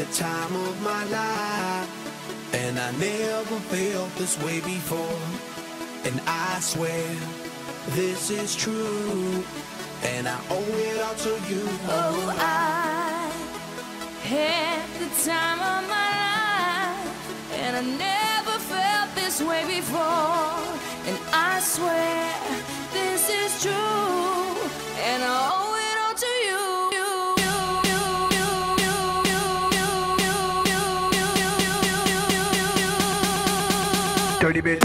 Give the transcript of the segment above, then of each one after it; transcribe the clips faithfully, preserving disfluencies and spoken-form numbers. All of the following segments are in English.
the time of my life, and I never felt this way before. And I swear this is true, and I owe it all to you. Oh, I had the time of my life, and I never felt this way before. And I swear this is true, and I owe it all to you. Dirty bitch.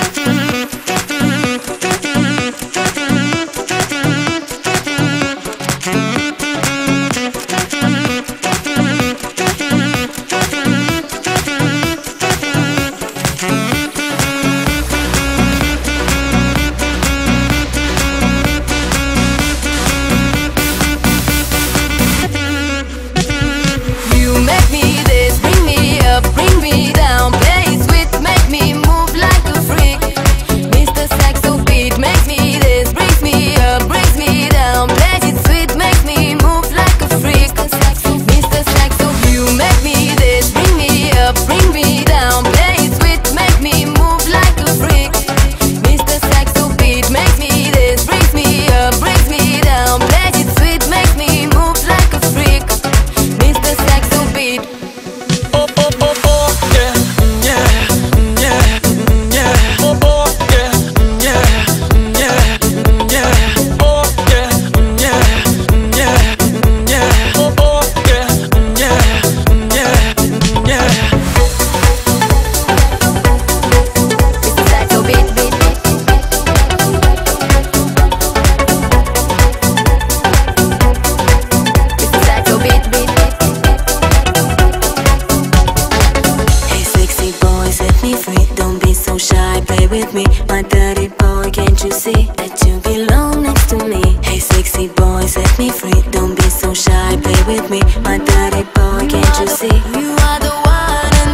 With me, my dirty boy, can't you see that you belong next to me? Hey sexy boy, set me free, don't be so shy, play with me, my dirty boy, can't you see? You are the one I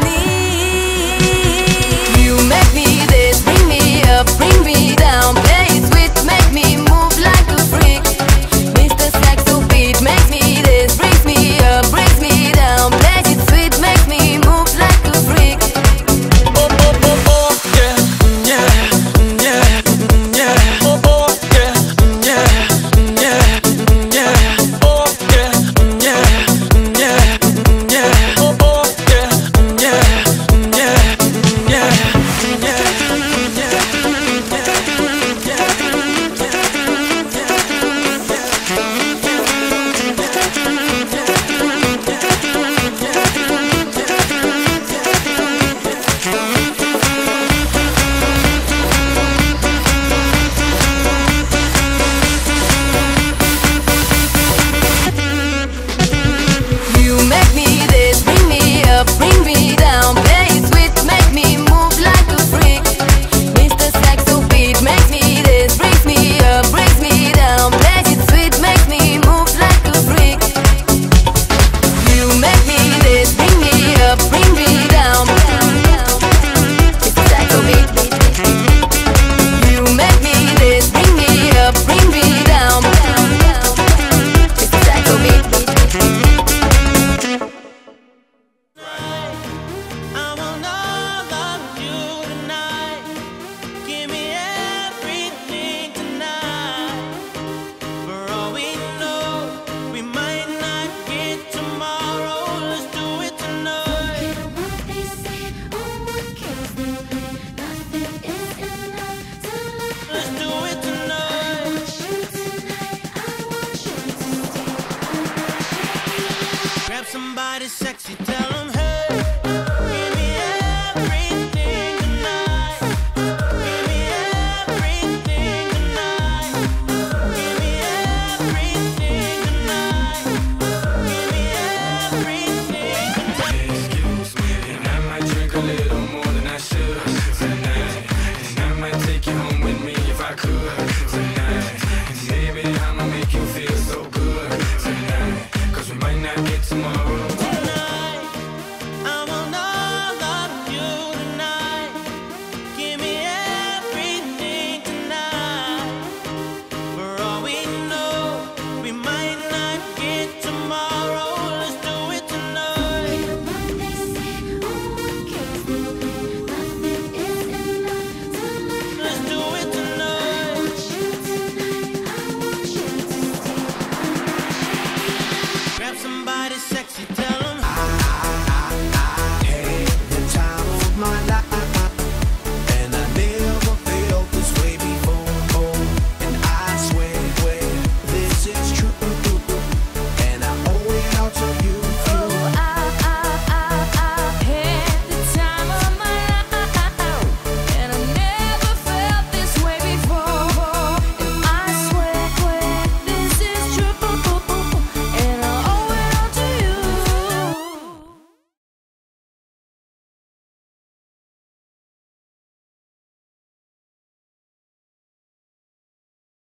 need. You make me this, bring me up, bring me down, play it sweet, make me move like a freak. Mister Saxo Beat makes me this, brings me up, brings me down, play it sweet, makes me move like a freak. Oh, oh, oh, oh, yeah. Somebody sexy.